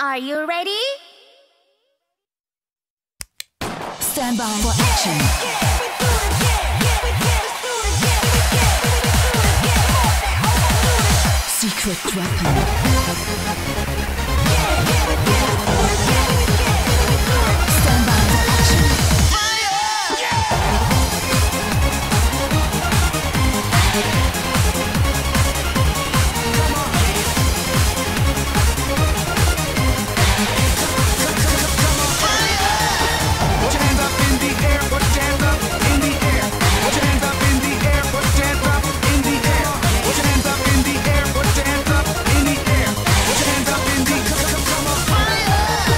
Are you ready? Stand by for action. Secret weapon. Stand by for action. Put your hands up in the air, put your hands up in the air. Put your hands up in the air, put your hands up in the air. Put your hands up in the air, put your hands up in the air. Put your hands up in the come on fire.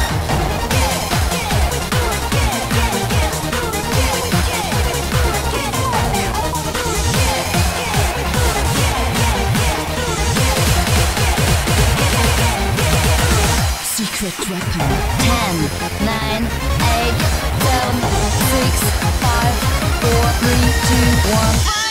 Secret weapon. 10, 9, 8, 7, 6, 5, 4, 3, 2, 1.